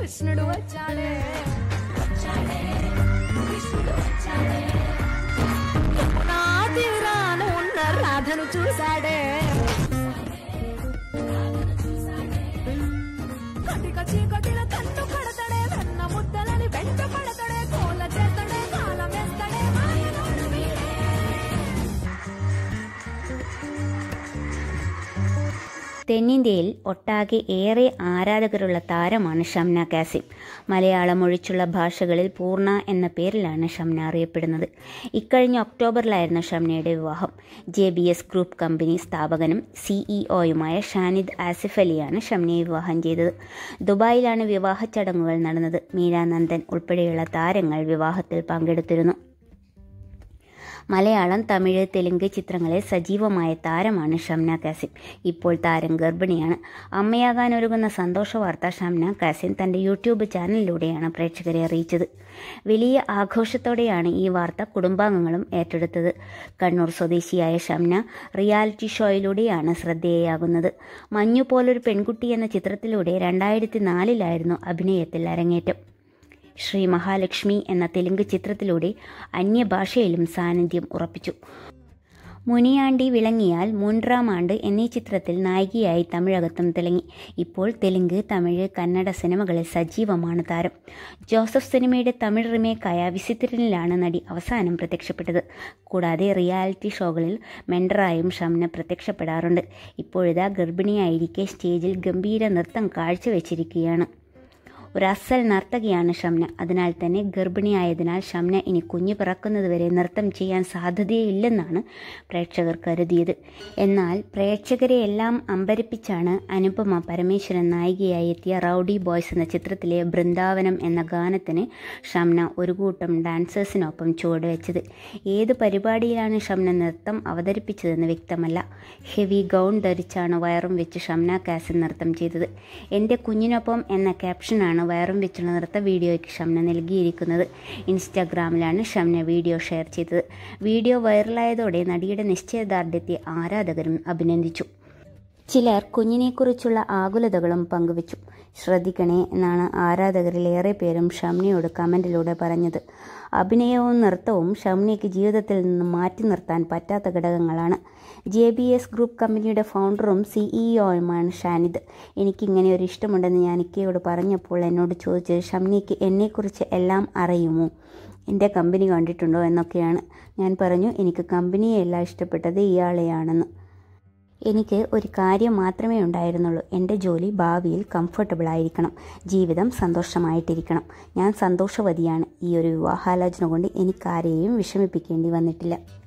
కృష్ణుడు వచ్చాడే యమునా తీరాన ఉన్న రాధను చూశాడే కటిక చీకటిన కన్ను కడతాడే వెన్న ముద్దలని వెంట పడతాడే కోల చేస్తాడే కాలం వేస్తాడే మాయలోడు వీడే. തെന്നിന്ത്യയിൽ ഒട്ടാകെ ഏറെ ആരാധകരുള്ള താരമാണ് ഷംന കാസിം. മലയാളം ഒഴിച്ചുള്ള ഭാഷകളിൽ പൂർണ്ണ എന്ന പേരിലാണ് ഷംന അറിയപ്പെടുന്നത്. ഇക്കഴിഞ്ഞ ഒക്ടോബറിലായിരുന്നു ഷംനയുടെ വിവാഹം. JBS ഗ്രൂപ്പ് കമ്പനി സ്ഥാപകനും CEO-യുമായ ഷാനിദ് ആസിഫ് അലിയാണ് ഷംനയെ വിവാഹം ചെയ്തത്. ദുബായിലാണ് വിവാഹ ചടങ്ങുകൾ നടന്നത്. മീര നന്ദൻ ഉൾപ്പെടെയുള്ള താരങ്ങൾ വിവാഹത്തിൽ പങ്കെടുത്തിരുന്നു. മലയാളം, തമിഴ്, തെലുങ്ക് ചിത്രങ്ങളിൽ സജീവമായ താരമാണ് ഷംന കാസിം. ഇപ്പോൾ താരം ഗർഭിണിയാണ്. അമ്മയാകാനൊരുങ്ങുന്ന സന്തോഷ വാർത്ത ഷംന കാസിം തൻ്റെ യൂട്യൂബ് ചാനലിലൂടെയാണ് പ്രേക്ഷകരെ അറിയിച്ചത്. വലിയ ആഘോഷത്തോടെയാണ് ഈ വാർത്ത കുടുംബാംഗങ്ങളും ഏറ്റെടുത്തത്. കണ്ണൂർ സ്വദേശിയായ ഷംന റിയാലിറ്റി ഷോയിലൂടെയാണ് ശ്രദ്ധേയയാകുന്നത്. മഞ്ഞു പോലൊരു പെൺകുട്ടി എന്ന ചിത്രത്തിലൂടെ 2004 അഭിനയത്തിൽ അരങ്ങേറ്റം. ശ്രീ മഹാലക്ഷ്മി എന്ന തെലുങ്ക് ചിത്രത്തിലൂടെ അന്യഭാഷയിലും സാന്നിധ്യം ഉറപ്പിച്ചു. മുനിയാണ്ടി വിളങ്ങിയാൽ മൂന്നാം ആണ്ട് എന്നീ ചിത്രത്തിൽ നായികയായി തമിഴകത്തും തിളങ്ങി. ഇപ്പോൾ തെലുങ്ക്, തമിഴ്, കന്നഡ സിനിമകളിൽ സജീവമാണ് താരം. ജോസഫ് സിനിമയുടെ തമിഴ് റിമേക്കായ വിസിത്തിരനിലാണ് നടി അവസാനം പ്രത്യക്ഷപ്പെട്ടത്. കൂടാതെ റിയാലിറ്റി ഷോകളിൽ മെൻഡറായും ഷംന പ്രത്യക്ഷപ്പെടാറുണ്ട്. ഇപ്പോഴിതാ ഗർഭിണിയായിരിക്കെ സ്റ്റേജിൽ ഗംഭീര നൃത്തം കാഴ്ചവെച്ചിരിക്കുകയാണ്. ഒരു അസൽ നർത്തകിയാണ് ഷംന. അതിനാൽ തന്നെ ഗർഭിണിയായതിനാൽ ഷംന ഇനി കുഞ്ഞ് പിറക്കുന്നതുവരെ നൃത്തം ചെയ്യാൻ സാധ്യതയില്ലെന്നാണ് പ്രേക്ഷകർ കരുതിയത്. എന്നാൽ പ്രേക്ഷകരെ എല്ലാം അമ്പരപ്പിച്ചാണ് അനുപമ പരമേശ്വരൻ നായികയായി എത്തിയ റൗഡി ബോയ്സ് എന്ന ചിത്രത്തിലെ ബൃന്ദാവനം എന്ന ഗാനത്തിന് ഷംന ഒരു കൂട്ടം ഡാൻസേഴ്സിനൊപ്പം ചുവടുവെച്ചത്. ഏത് പരിപാടിയിലാണ് ഷംന നൃത്തം അവതരിപ്പിച്ചതെന്ന് വ്യക്തമല്ല. ഹെവി ഗൗൺ ധരിച്ചാണ് വയറും വെച്ച് ഷംന കാസിം നൃത്തം ചെയ്തത്. എൻ്റെ കുഞ്ഞിനൊപ്പം എന്ന ക്യാപ്ഷനാണ് വയറും വെച്ചുള്ള നൃത്ത വീഡിയോയ്ക്ക് ഷംന നൽകിയിരിക്കുന്നത്. ഇൻസ്റ്റാഗ്രാമിലാണ് ഷംന വീഡിയോ ഷെയർ ചെയ്തത്. വീഡിയോ വൈറലായതോടെ നടിയുടെ നിശ്ചയദാർഢ്യത്തെ ആരാധകരും അഭിനന്ദിച്ചു. ചിലർ കുഞ്ഞിനെക്കുറിച്ചുള്ള ആകുലതകളും പങ്കുവച്ചു. ശ്രദ്ധിക്കണേ എന്നാണ് ആരാധകരിൽ ഏറെ പേരും ഷംനയോട് കമൻറ്റിലൂടെ പറഞ്ഞത്. അഭിനയവും നൃത്തവും ഷംനയ്ക്ക് ജീവിതത്തിൽ നിന്ന് മാറ്റി നിർത്താൻ പറ്റാത്ത ഘടകങ്ങളാണ്. JBS ഗ്രൂപ്പ് കമ്പനിയുടെ ഫൗണ്ടറും CEO-യുമാണ് ഷാനിദ്. എനിക്കിങ്ങനെ ഒരു ഇഷ്ടമുണ്ടെന്ന് ഞാൻ ഇക്കയോട് പറഞ്ഞപ്പോൾ എന്നോട് ചോദിച്ചത് ഷംനയ്ക്ക് എന്നെക്കുറിച്ച് എല്ലാം അറിയുമോ, എൻ്റെ കമ്പനി കണ്ടിട്ടുണ്ടോ എന്നൊക്കെയാണ്. ഞാൻ പറഞ്ഞു എനിക്ക് കമ്പനിയെയല്ല ഇഷ്ടപ്പെട്ടത് ഇയാളെയാണെന്ന്. എനിക്ക് ഒരു കാര്യം മാത്രമേ ഉണ്ടായിരുന്നുള്ളൂ, എൻ്റെ ജോലി ഭാവിയിൽ കംഫർട്ടബിൾ ആയിരിക്കണം, ജീവിതം സന്തോഷമായിട്ടിരിക്കണം. ഞാൻ സന്തോഷവതിയാണ്. ഈ ഒരു വിവാഹാലോചന കൊണ്ട് എനിക്കാരെയും വിഷമിപ്പിക്കേണ്ടി വന്നിട്ടില്ല.